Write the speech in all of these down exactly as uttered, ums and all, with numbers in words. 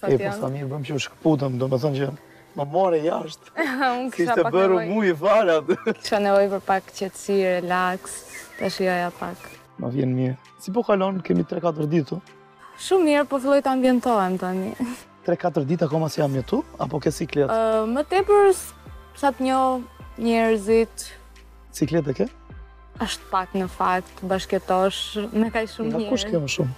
E, po sa mirë bëm që u shkputëm, do me thënë që më more jashtë. Unë Si kisha ishte pak bërë nevojë. mu i fara. Kisha nevojë për pak qetësi, relax, të shijoja pak. Ma vjen mirë. Si po kalon, kemi tre katër ditë tu? Shumë mirë, po filloj të ambientohem tani. tre katër ditë akoma si jam jetu, apo ke siklet? Uh, më tepër sa të njoh njerëzit, Siklet e ke? është pak në fakt, bashkëtosh me kaq shumë Nga njerëz. kush ke më shumë?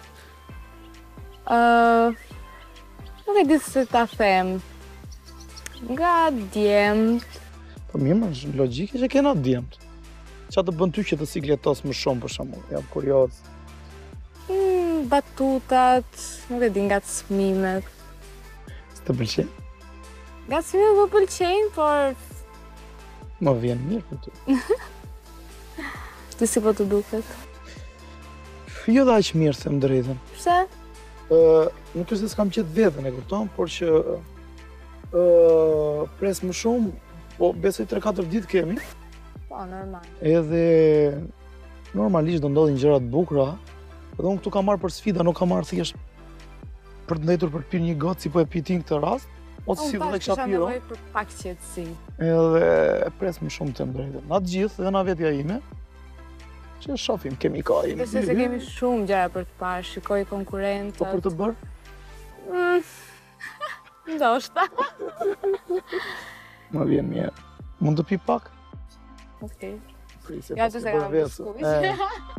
Uh, nuk e di se ta them. Nga djemt. Po mirë, më është logjike që kena djemt. Qa të bën ty që të sikletos më shumë për shembull? Jam kurioz. Mm, batutat, nuk e di, nga të smimet. Të pëlqen? Nga të smimet më pëlqejnë, por Më vjen mirë për ty. ti si po të duket. Jo dhe aq mirë, them drejtën. Pse? Uh, nuk është se s'kam qetë vetën, e kupton, por që uh, pres më shumë, po besoj tre katër ditë kemi, Po, normal. edhe normalisht do ndodhin gjëra të bukura, edhe unë këtu kam marrë për sfida, nuk kam marrë thjesht për të ndajtur për të pirë një gotë si po e pi ti në këtë rast, ose si do të kisha kisha pirë, nevojë për pak qetësi. edhe e pres më shumë të më drejtën. Na të gjithë, edhe na vetja ime, që shohim, kemi kohë. Besoj se kemi shumë gjëra për të parë, shikoj konkurrentët. Po për të bërë? Mm. Ndoshta. Më vjen mirë. Mund të pi pak? Okej. Prisje, Ja, pas ty ke se bërë kam vesë. skuq. E.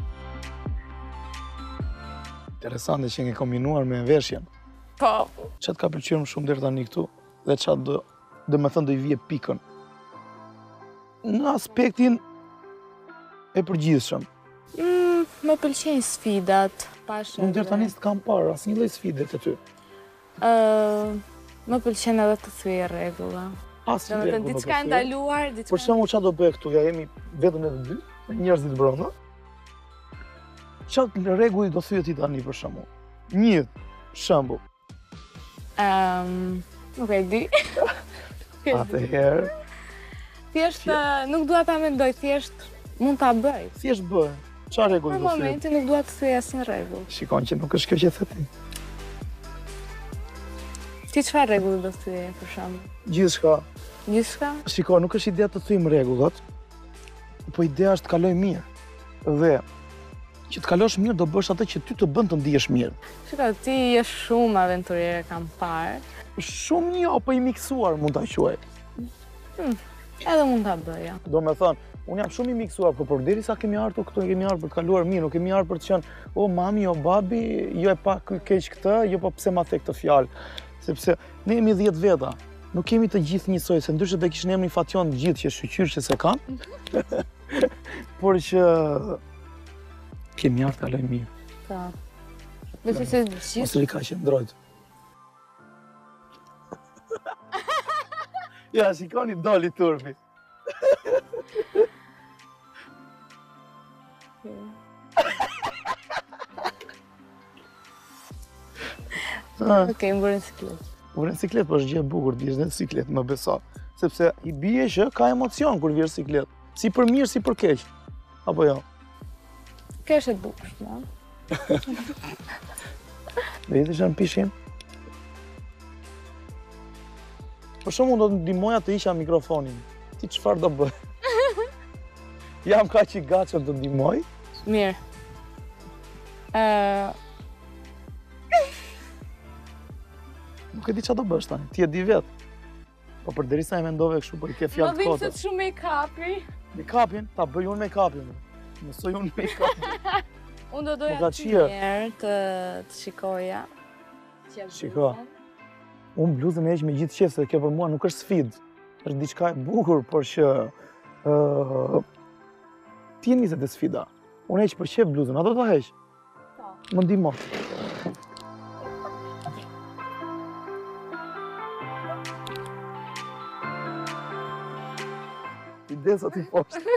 Interesante që nge kombinuar me veshjen. Po, Qatë ka pëlqyer më shumë deri tani këtu, dhe qatë do, dhe me thënë do i vije pikën. Në aspektin e përgjithshëm. mm, më pëlqejnë sfidat. Pash. Unë deri tani s'të kam parë asnjë lloj sfide të ty. Ë, më pëlqen edhe të thyej rregulla. Asnjë Domethënë rregull nuk diçka e thye. ndaluar, diçka. Për shembull, çfarë do bëj këtu? Ja jemi vetëm edhe dy, me njerëzit brenda. Çfarë rregulli do thyet ti tani për shembull? Një shembull. Ehm, nuk e di. Atëherë, Thjesht ë, nuk dua ta mendoj, thjesht mund ta bëj. thjesht bëj. Çfarë rregulli Për do thyet? momentin nuk dua të thyej asnjë rregull. Shikon që nuk është kjo që the ti. Ti çfarë rregulli do thyej për shembull? Gjithçka. Gjithçka? Shiko, nuk është ideja të thyjmë rregullat, po ideja është të kaloj mirë. Dhe që të kalosh mirë do bësh atë që ty të bën të ndihesh mirë. Shiko, ti je shumë aventuriere, kam parë. Shumë jo, po i miksuar mund ta quaj. Edhe mund ta bëj, ja. Do me thënë, unë jam shumë i miksuar, por përderisa kemi ardhur këtu, kemi ardhur për të kaluar mirë, nuk kemi ardhur për të qenë, o mami, o babi, jo e pa keq këtë, jo po pse ma the këtë fjalë. Sepse ne jemi dhjetë veta, nuk kemi të gjithë njësoj, se ndryshe do kishin emrin fation të gjithë që shqyqyr që se kanë. Por që kemi ardhur kaloj mirë. Po. Besoj se gjithë. Mos li ka që ndrojt. Ja, shikoni doli turpi. Okej, më bërën siklet. Vërën siklet, po është gjë e bukur të vjesh në siklet, më beso. Sepse i bie që ka emocion kur vjesh siklet. Si për mirë, si për keq. Apo jo? Kjo është e bukur, no? Dhe jetë që në pishim? Për shumë unë do të ndihmoja të isha mikrofonin. Ti çfarë do bëj? Jam ka që i gatshëm të ndihmoj? Mirë. Ë, Nuk e di çfarë do bësh tani, ti e di vetë. Po përderisa e mendove kështu, po i ke më fjalë të vjen kota. se shumë make-upi. Make-upin, ta bëj unë make-upin. Mësoj unë make-upin. Unë do doja Më ka të qirë. njerë të, të shikoja. Që Shiko. Unë bluzën e heq me gjithë qefë, se kjo për mua nuk është sfidë. Është diçka e bukur, por që uh, ti e niset e sfida. Unë heq për qef bluzën, a do ta heq? Po. Më ndihmo. Idesa ti poshtë.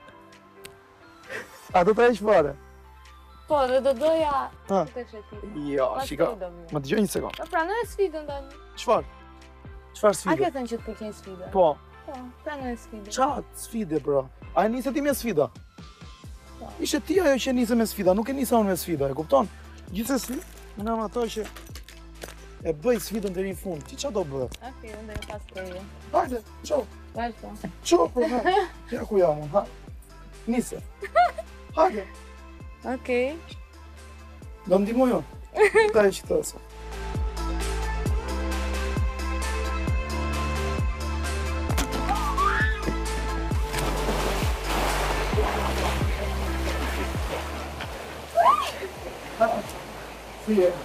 A do ta heq fare? Po, dhe do doja Ha. të shetit. Jo, Pas shiko. sfidë do vjen. Më dëgjoj një sekond. Po pranoj sfidën tani. Çfarë? Çfarë A sfide? ke thënë që të pëlqejnë sfida? Po. Po, pranoj sfidën. Qa sfide, bro? A e nise ti me sfida? Po. Ishe ti ajo që e nise me sfida, nuk e nisa unë me sfida, e kupton? Gjithsesi, unë jam ato që E bëj sfidën deri në fund. Ti qa do bë? Okej, unë deri pas teje. Hajde, qo, Vazhdo. qo, për ha. Ja ku jam unë, ha. Nise. Hajde. Okej. Do më ndihmoj unë? Ta e që të ësë. Si e?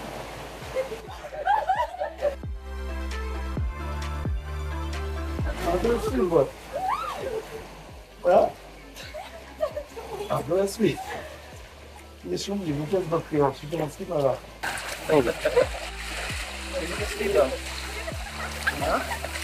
A do e svi, bët? Ja? A do e svi? Je shumë një, nuk e të bërë kjo, që të më svi në ra. Ode. Nuk e svi da. Ja?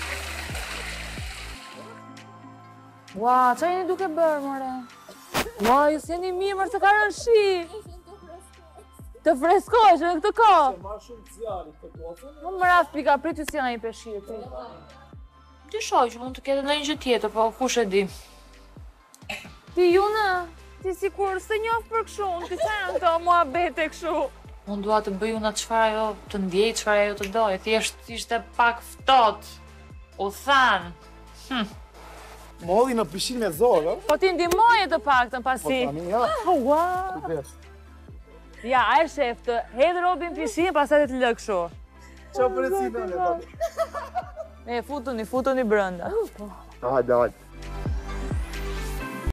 Ua, qa jeni duke bërë, more? Ua, ju s'jeni mimër të karën shi. Të freskojsh edhe këtë ka. Se ma shumë zjarë të kotën. Më më rast pika, prit ju s'jena i peshirë. Ti shoj që mund të kete në një gjë tjetër, po kush e di. Ti june, ti si kur së njofë për këshu, ti sa janë të mua bete këshu. Unë dua të bëj unë atë çfarë ajo të ndjej, çfarë ajo të dojë, thjesht ishte pak ftohtë. U than. Hm. Molli në pishin me zorë, Po ti ndihmoje të paktën po pasi. tani, ja. Ua. Kujdes. Ja, a e shef të hedhë robin pishin, pastaj të lë kështu. Qa për e si në në tani? E futuni, futuni brenda. Hajde, hajde.